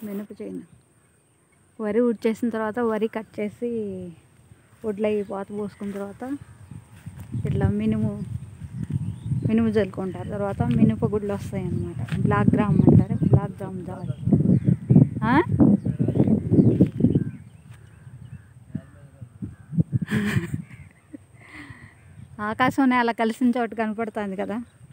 మినప చేను. వరి ఉడ్చేసిన తర్వాత వరి కట్ చేసి వడ్లు అవి పాత పోసుకున్న తర్వాత ఇట్లా మినుము చల్లుకుంటారు. తర్వాత మినప గుడ్లు వస్తాయి అన్నమాట. బ్లాక్ గ్రామ్ అంటారు. బ్లాక్ గ్రామ్ జాతి. ఆకాశం నేల కలిసిన చోటు కనపడుతుంది కదా.